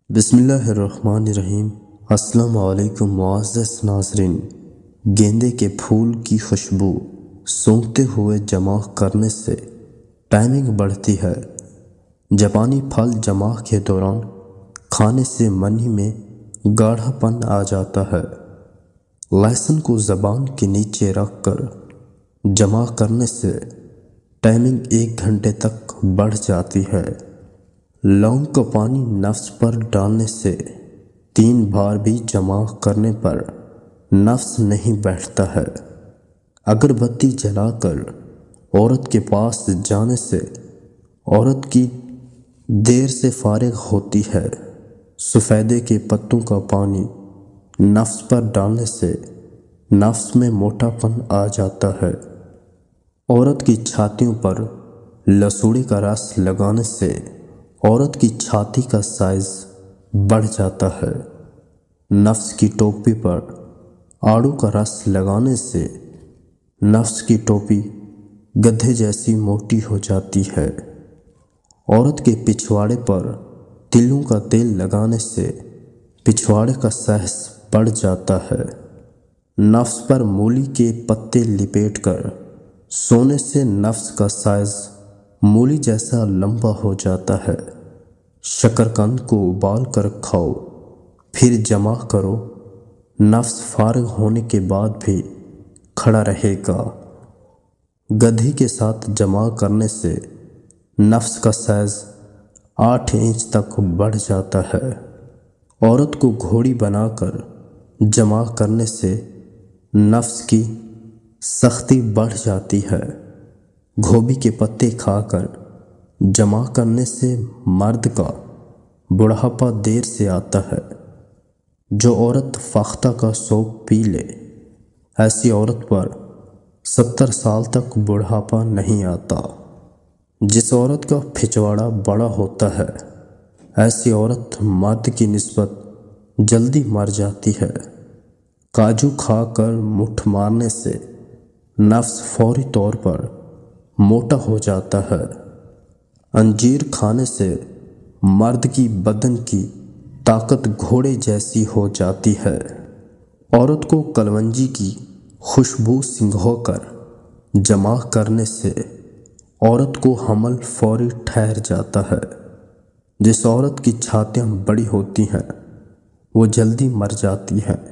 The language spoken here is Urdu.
بسم اللہ الرحمن الرحیم۔ السلام علیکم معزز ناظرین۔ گیندے کے پھول کی خوشبو سونگھتے ہوئے جمع کرنے سے ٹائمنگ بڑھتی ہے۔ جاپانی پھل جمع کے دوران کھانے سے منی میں گاڑھا پن آ جاتا ہے۔ لہسن کو زبان کے نیچے رکھ کر جمع کرنے سے ٹائمنگ 1 گھنٹے تک بڑھ جاتی ہے۔ لونگ کا پانی نفس پر ڈالنے سے 3 بار بھی جمع کرنے پر نفس نہیں بیٹھتا ہے۔ اگر بتی جلا کر عورت کے پاس جانے سے عورت کی دیر سے فارغ ہوتی ہے۔ سفیدے کے پتوں کا پانی نفس پر ڈالنے سے نفس میں موٹا پن آ جاتا ہے۔ عورت کی چھاتیوں پر لسوڑی کا رس لگانے سے عورت کی چھاتی کا سائز بڑھ جاتا ہے۔ نفس کی ٹوپی پر آڑو کا رس لگانے سے نفس کی ٹوپی گدھے جیسی موٹی ہو جاتی ہے۔ عورت کے پچھواڑے پر تلوں کا تیل لگانے سے پچھواڑے کا سائز بڑھ جاتا ہے۔ نفس پر مولی کے پتے لپیٹ کر سونے سے نفس کا سائز مولی جیسا لمبا ہو جاتا ہے۔ شکرقند کو ابال کر کھاؤ، پھر جمع کرو، نفس فارغ ہونے کے بعد بھی کھڑا رہے گا۔ گدھے کے ساتھ جمع کرنے سے نفس کا سائز 8 انچ تک بڑھ جاتا ہے۔ عورت کو گھوڑی بنا کر جمع کرنے سے نفس کی سختی بڑھ جاتی ہے۔ گوبھی کے پتے کھا کر جمع کرنے سے مرد کا بڑھاپا دیر سے آتا ہے۔ جو عورت فاختہ کا سوپ پی لے، ایسی عورت پر 70 سال تک بڑھاپا نہیں آتا۔ جس عورت کا پچھواڑا بڑا ہوتا ہے، ایسی عورت مرد کی نسبت جلدی مر جاتی ہے۔ کاجو کھا کر مٹھ مارنے سے نفس فوری طور پر موٹا ہو جاتا ہے۔ انجیر کھانے سے مرد کی بدن کی طاقت گھوڑے جیسی ہو جاتی ہے۔ عورت کو کلونجی کی خوشبو سنگھو کر جمع کرنے سے عورت کو حمل فوری ٹھہر جاتا ہے۔ جس عورت کی چھاتیاں بڑی ہوتی ہیں وہ جلدی مر جاتی ہیں۔